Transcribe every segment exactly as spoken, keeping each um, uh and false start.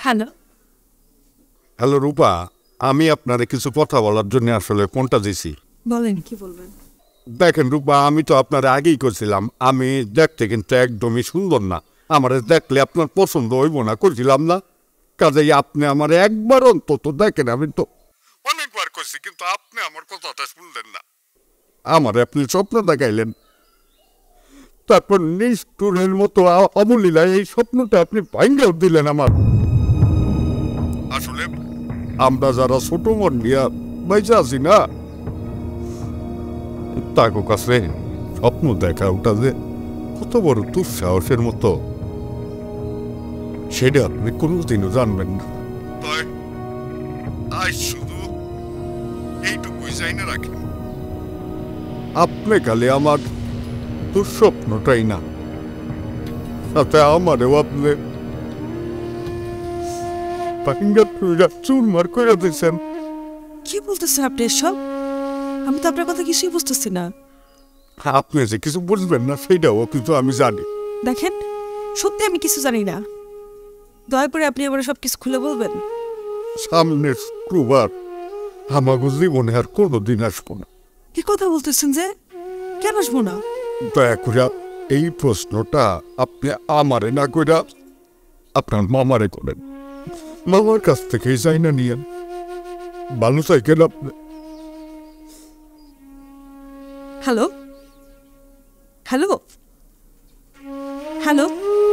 Hello hello রূপা, আমি আপনারে কিছু কথা বলার জন্য আসলে ফোনটা দিছি। বলেন, কি বলবেন? দেখেন রূপা, আমি তো আপনার আগেই করছিলাম আমি দেখতে কিন্তু একদমই সুন্দর না, আমার দেখলে আপনার পছন্দ হইব না, করছিলাম না? কাজেই আপনি আমার একবার অন্তত দেখেন। আমি তো অনেকবার করছি, কিন্তু আপনি আমার কথাটা শুনলেন না। আমার আপনি স্বপ্ন দেখাইলেন, তারপর নিষ্ঠুরের মতো অবলীলায় এই স্বপ্নটা আপনি ভাঙ্গেও দিলেন আমার। আসলে আমরা যারা ছোট মন নিয়ে বেঁচে আছি না, তাকে কাছে স্বপ্ন দেখা ওটা যে কত বড় দুঃসাহসের মতো, সেটা আপনি কোনোদিনও জানবেন না। আজ শুধু এইটুকুই যাই না রাখি, আপনি খালি আমার দুঃস্বপ্নটাই না, সাথে আমারও আপনি চুরমার করে দিয়েছেন। কি বলতেছেন আপনি এসব? আমি তো আপনার কথা কিছুই বুঝতেছি না। আপনি যে কিছু বুঝবেন না সেইটাও কিন্তু আমি জানি। দেখেন, সত্যি আমি কিছু জানি না, দয়া করে আপনি এবারে সব কিছু খুলে বলবেন। সামনের শুক্রবার আমাকে জীবনে আর কোনোদিন আসবো না। কি কথা বলতেছেন যে? কেন আসবো না? দয়া করে এই প্রশ্নটা আপনি আমারে না কইরা আপনার মামারে করেন। মামার কাছ থেকেই যাই না নিয়েন, ভালো চাইকেন আপনি। হ্যালো হ্যালো হ্যালো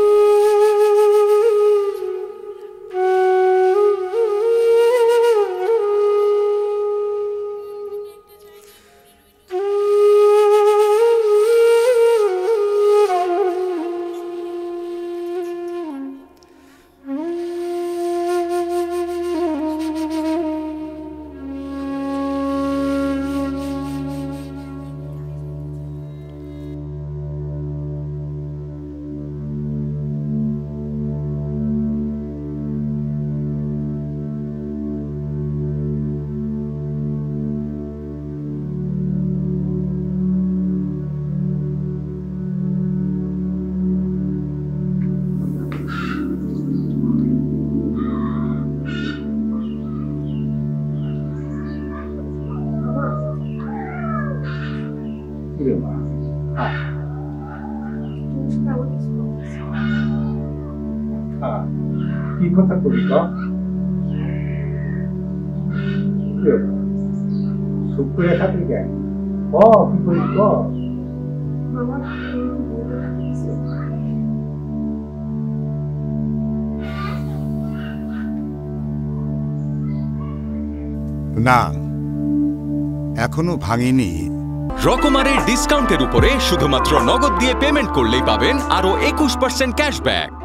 কি কথা কবি ক শুক্রিয়া খাতে কেন ক কি করি ক না, এখনো ভাঙিনি। রকমারের ডিসকাউন্টের উপরে শুধুমাত্র নগদ দিয়ে পেমেন্ট করলেই পাবেন আরো একুশ পার্সেন্ট ক্যাশব্যাক।